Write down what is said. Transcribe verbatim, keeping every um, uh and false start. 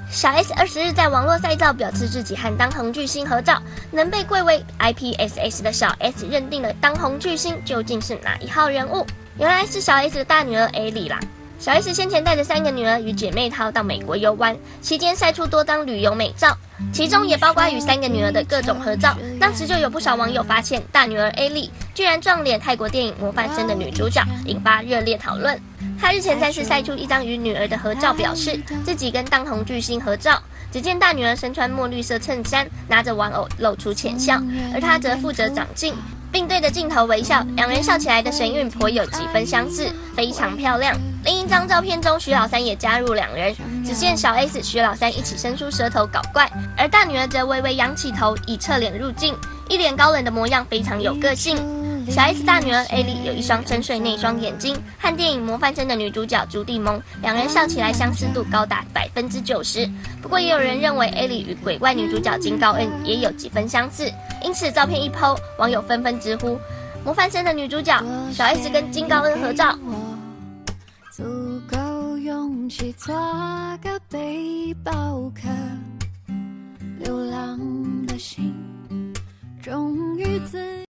小 S 二十日在网络晒照，表示自己和当红巨星合照，能被贵为 I P S S 的小 S 认定了当红巨星究竟是哪一号人物？原来是小 S 的大女儿 Ellie 啦。小 S 先前带着三个女儿与姐妹淘到美国游玩，期间晒出多张旅游美照，其中也包括与三个女儿的各种合照。当时就有不少网友发现，大女儿 Ellie 居然撞脸泰国电影《模范生》的女主角，引发热烈讨论。她日前再次晒出一张与女儿的合照，表示自己跟当红巨星合照。只见大女儿身穿墨绿色衬衫，拿着玩偶露出浅笑，而她则负责掌镜，并对着镜头微笑，两人笑起来的神韵颇有几分相似，非常漂亮。另一张照片中，徐老三也加入两人，只见小 S、徐老三一起伸出舌头搞怪，而大女儿则微微扬起头，以侧脸入镜，一脸高冷的模样，非常有个性。小 S 大女儿 Ellie 有一双深邃内双眼睛，和电影《模范生》的女主角朱蒂蒙，两人笑起来相似度高达百分之九十。不过，也有人认为 Ellie 与鬼怪女主角金高恩也有几分相似，因此照片一 po， 网友纷纷直呼《模范生》的女主角小 S 跟金高恩合照。 足够勇气做个背包客。